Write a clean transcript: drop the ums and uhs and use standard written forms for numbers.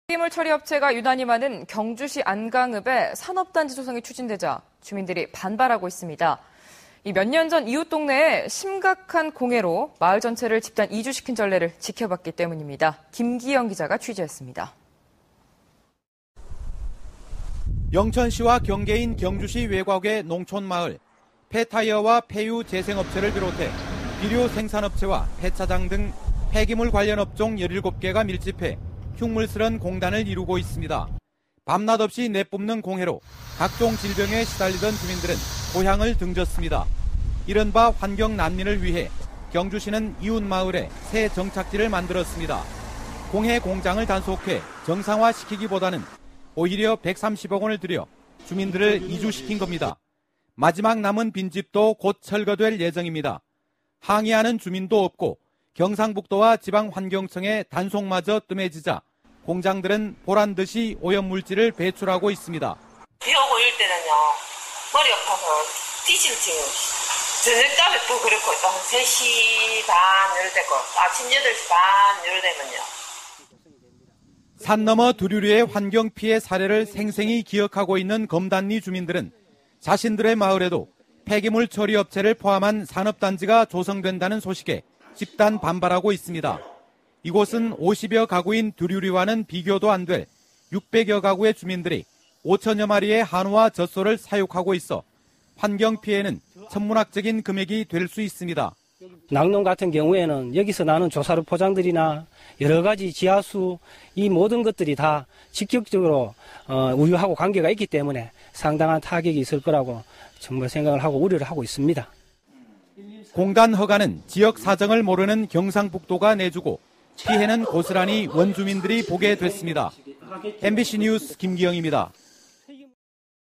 폐기물 처리 업체가 유난히 많은 경주시 안강읍에 산업단지 조성이 추진되자 주민들이 반발하고 있습니다. 몇 년 전 이웃 동네에 심각한 공해로 마을 전체를 집단 이주시킨 전례를 지켜봤기 때문입니다. 김기영 기자가 취재했습니다. 영천시와 경계인 경주시 외곽의 농촌마을, 폐타이어와 폐유 재생업체를 비롯해 비료 생산업체와 폐차장 등 폐기물 관련 업종 17개가 밀집해 흉물스런 공단을 이루고 있습니다. 밤낮 없이 내뿜는 공해로 각종 질병에 시달리던 주민들은 고향을 등졌습니다. 이른바 환경 난민을 위해 경주시는 이웃 마을에 새 정착지를 만들었습니다. 공해 공장을 단속해 정상화시키기보다는 오히려 130억 원을 들여 주민들을 이주시킨 겁니다. 마지막 남은 빈집도 곧 철거될 예정입니다. 항의하는 주민도 없고 경상북도와 지방환경청의 단속마저 뜸해지자 공장들은 보란듯이 오염물질을 배출하고 있습니다. 비 오고 이럴 때는요, 머리 아파서 뒤질 지금 저녁까지 또 그렇고 또 3시 반 이럴 때고 아침 8시 반 이럴 때면요. 산 너머 두류류의 환경 피해 사례를 생생히 기억하고 있는 검단리 주민들은 자신들의 마을에도 폐기물 처리 업체를 포함한 산업단지가 조성된다는 소식에 집단 반발하고 있습니다. 이곳은 50여 가구인 두류류와는 비교도 안 될 600여 가구의 주민들이 5천여 마리의 한우와 젖소를 사육하고 있어 환경 피해는 천문학적인 금액이 될 수 있습니다. 낙농 같은 경우에는 여기서 나는 조사료 포장들이나 여러 가지 지하수 이 모든 것들이 다 직접적으로 우유하고 관계가 있기 때문에 상당한 타격이 있을 거라고 정말 생각을 하고 우려를 하고 있습니다. 공단 허가는 지역 사정을 모르는 경상북도가 내주고 피해는 고스란히 원주민들이 보게 됐습니다. MBC 뉴스 김기영입니다.